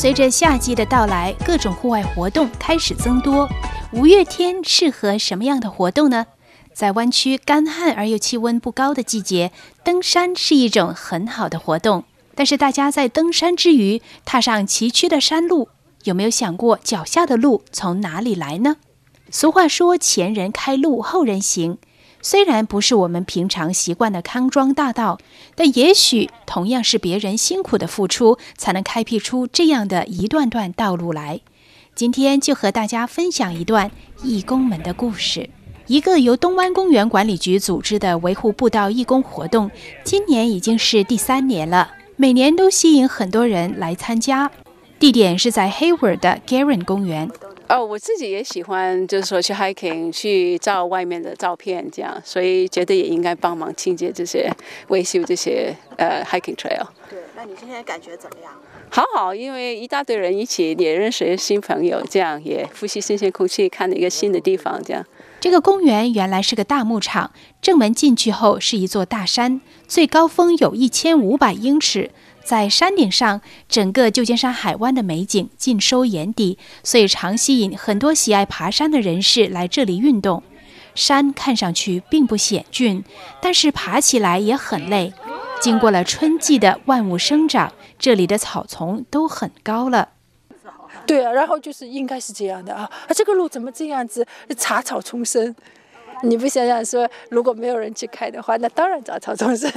随着夏季的到来，各种户外活动开始增多。五月天适合什么样的活动呢？在湾区干旱而又气温不高的季节，登山是一种很好的活动。但是大家在登山之余，踏上崎岖的山路，有没有想过脚下的路从哪里来呢？俗话说前人开路后人行，虽然不是我们平常习惯的康庄大道，但也许同样是别人辛苦的付出，才能开辟出这样的一段段道路来。今天就和大家分享一段义工们的故事。一个由东湾公园管理局组织的维护步道义工活动，今年已经是第3年了，每年都吸引很多人来参加。地点是在 Hayward 的 Garen 公园。 我自己也喜欢，就是说去 hiking， 去照外面的照片，这样，所以觉得也应该帮忙清洁这些、维修这些hiking trail。 对，那你现在感觉怎么样？ 好，因为一大堆人一起，也认识新朋友，这样也呼吸新鲜空气，看了一个新的地方，这样。 这个公园原来是个大牧场，正门进去后是一座大山，最高峰有1500英尺。在山顶上，整个旧金山海湾的美景尽收眼底，所以常吸引很多喜爱爬山的人士来这里运动。山看上去并不险峻，但是爬起来也很累。经过了春季的万物生长，这里的草丛都很高了。 对啊，然后就是应该是这样的啊，这个路怎么这样子杂草丛生？你不想想说，如果没有人去开的话，那当然杂草丛生。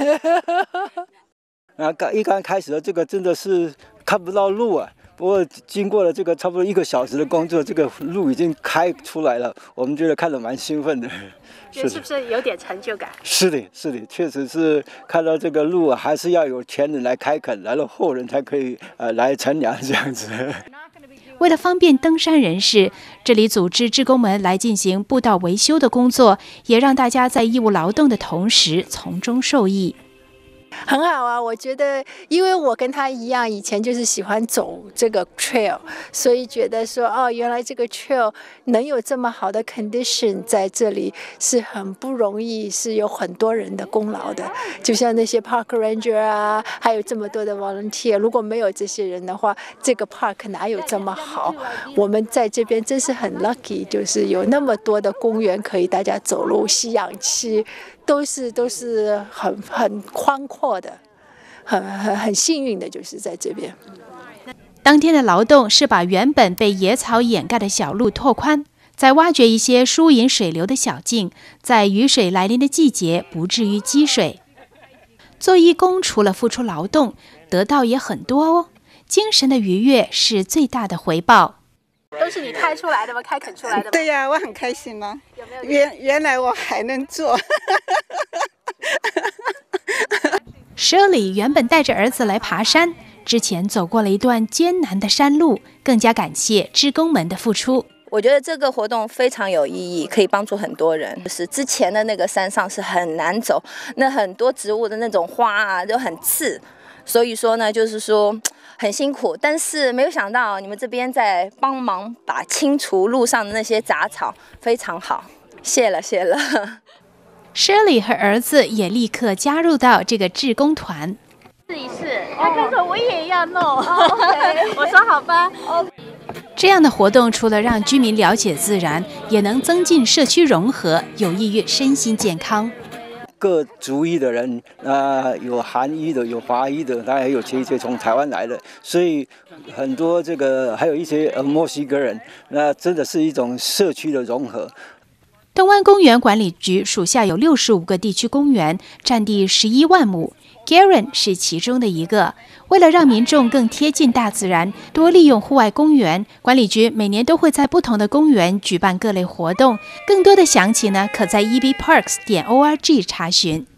刚开始的这个真的是看不到路啊，不过经过了这个差不多1个小时的工作，这个路已经开出来了，我们觉得看得蛮兴奋的。 是不是有点成就感？ 是的，确实是看到这个路还是要有前人来开垦，来了后人才可以来乘凉这样子。 为了方便登山人士，这里组织志工们来进行步道维修的工作，也让大家在义务劳动的同时从中受益。 很好啊，我觉得，因为我跟他一样，以前就是喜欢走这个 trail， 所以觉得说，原来这个 trail 能有这么好的 condition 在这里是很不容易，是有很多人的功劳的。就像那些 park ranger 啊，还有这么多的 volunteer， 如果没有这些人的话，这个 park 哪有这么好？我们在这边真是很 lucky， 就是有那么多的公园可以大家走路、吸氧气。都是很宽阔的，很幸运的，就是在这边。 当天的劳动是把原本被野草掩盖的小路拓宽，再挖掘一些输引水流的小径，在雨水来临的季节不至于积水。做义工除了付出劳动，得到也很多哦，精神的愉悦是最大的回报。 都是你开出来的吗？开垦出来的吗？ 对呀，我很开心吗？有没有原来我还能做。 Shirley 原本带着儿子来爬山，之前走过了一段艰难的山路，更加感谢志工们的付出。 我觉得这个活动非常有意义，可以帮助很多人。就是之前的那个山上是很难走，那很多植物的那种花啊都很刺，所以说呢，就是说很辛苦。但是没有想到你们这边在帮忙把清除路上的那些杂草，非常好，谢了。 Shirley 和儿子也立刻加入到这个志工团。 试一试，他跟着我也要弄。我说好吧。 这样的活动除了让居民了解自然，也能增进社区融合，有益于身心健康。 各族裔的人，有韩裔的，有华裔的，当然也有一些从台湾来的，所以很多这个还有一些墨西哥人，那真的是一种社区的融合。 东湾公园管理局属下有65个地区公园，占地11万亩。Garen 是其中的一个。为了让民众更贴近大自然，多利用户外公园，管理局每年都会在不同的公园举办各类活动。更多的详情呢，可在ebparks.org 查询。